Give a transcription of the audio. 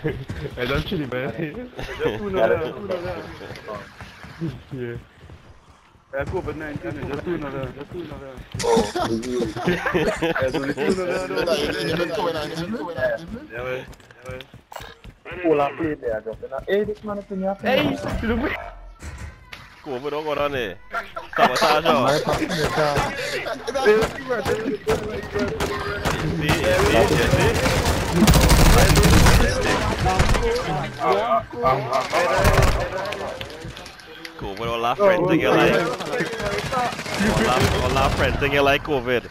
Don't kill him, man. Just two Yeah. COVID-19, just two Oh. Pull and play there, just. Hey, this man is in your face. Hey, look. COVID don't go down there. Sabotage COVID, all our friends think you like. All our friends think you like COVID.